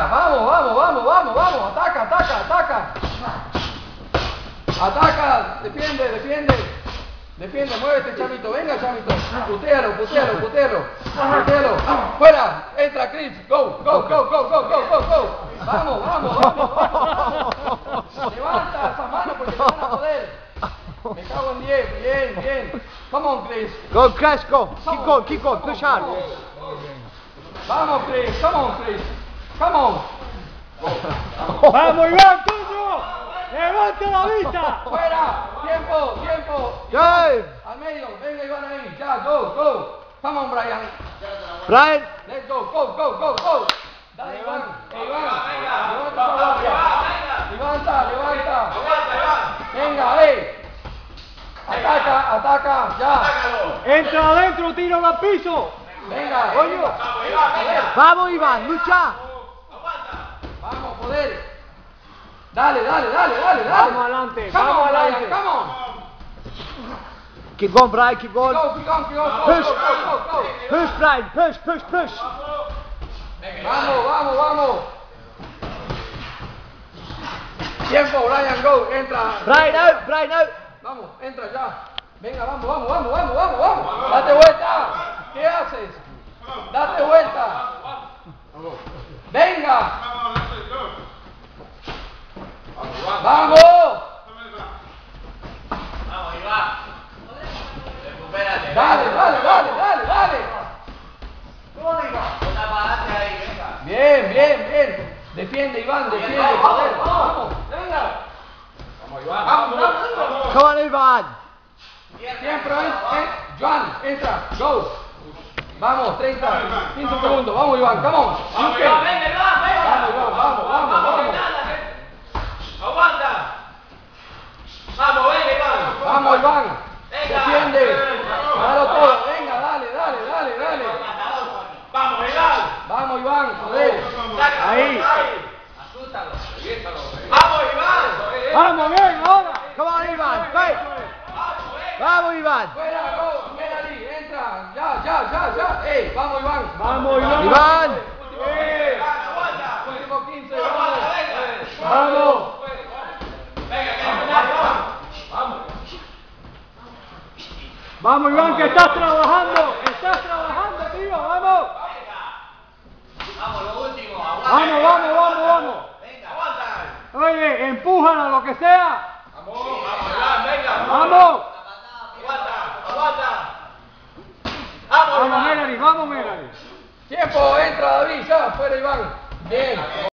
Vamos, vamos, vamos, vamos, vamos. Ataca, ataca, ataca. Ataca, defiende, defiende. Defiende, muévete, Chamito. Venga, Chamito. Putéalo, putéalo, putéalo. Putéalo. Fuera. Entra, Chris. Go, go, go, go, go, go, go, go. Vamos, vamos, vamos, vamos. Levanta esa mano porque te van a joder. Me cago en 10. Bien, bien. Come on, Chris. Go, Chris, go. Keep going, push hard. Vamos, Chris. Come on, Chris. Come on. ¡Vamos, Iván, tuyo! ¡Levanta la vista! Fuera. Tiempo, tiempo. Go. Al medio. Venga, Iván ahí. Ya, go, go. Come on, Brian. Brian. Let's go, go, go, go, go. Dale, Iván. Iván. Levanta esa guardia. Levanta, levanta. Venga, Ataca, ataca, ya. ¡Entra adentro, tiro al piso! Venga, Coño. Joder. Vamos, Iván, lucha. Vamos, joder. Dale, dale, dale, dale, dale. Vamos adelante, Come vamos on, Brian, adelante. come on. Keep going, Brian, keep going. Go, keep on, keep on. Go, Push. go, go, go, go. Push, Brian, push, push, push. Vamos, vamos, vamos. Tiempo, Brian, go. Entra. Brian out, Brian out. Vamos, entra ya. Venga, vamos, vamos, vamos, vamos, vamos, vamos. Date vuelta. ¿Qué haces? Date vuelta. Venga. Vamos. Dale, dale, dale, dale, dale. Bien, bien, bien. Defiende, Iván, defiende, joder. Vamos, venga. Vamos, vamos. Come on, Iván. Siempre, Joan, entra, go. Vamos, 30, 15 segundos. Vamos, Iván, come on. Vamos, Iván, venga, Iván, venga. Vamos, Iván, vamos, vamos, vamos. Aguanta. Vamos, venga, Iván. Vamos, Iván. Venga. Defiende. Dalo todo. Venga, dale, dale, dale, dale. Vamos, Iván. Vamos, Iván, joder. Ahí. Asústalo, reviéntalo. Vamos, Iván. ¡Vamos, bien, ahora! Come on, Iván, fight. Vamos, Iván. Fuera, go, Melanie, entra. Ya, ya, ya, ya. Ey, vamos, Iván. ¡Vamos, Iván! Iván. Último 15, vamos. ¡Vamos! ¡Vamos, Iván, que estás trabajando! ¡Estás trabajando, tío! ¡Vamos! Vamos, lo último. ¡Vamos, vamos, vamos, vamos! Venga, aguanta. Oye, empújala, lo que sea. Vamos, Iván, venga. ¡Vamos! Aguanta, aguanta. Vamos, ¡Vamos, Iván. Melanie! ¡Vamos, Melanie! Tiempo, entra David, ya, fuera Iván. Bien.